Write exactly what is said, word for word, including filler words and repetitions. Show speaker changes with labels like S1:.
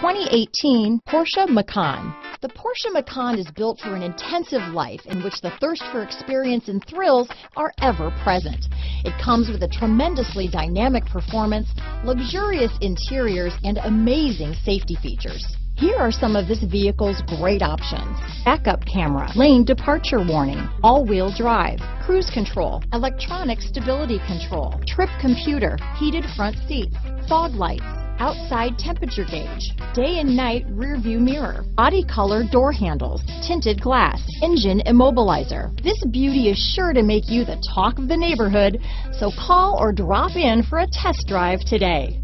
S1: twenty eighteen Porsche Macan. The Porsche Macan is built for an intensive life in which the thirst for experience and thrills are ever present. It comes with a tremendously dynamic performance, luxurious interiors, and amazing safety features. Here are some of this vehicle's great options: backup camera, lane departure warning, all-wheel drive, cruise control, electronic stability control, trip computer, heated front seats, fog lights, outside temperature gauge, day and night rear view mirror, body color door handles, tinted glass, engine immobilizer. This beauty is sure to make you the talk of the neighborhood, so call or drop in for a test drive today.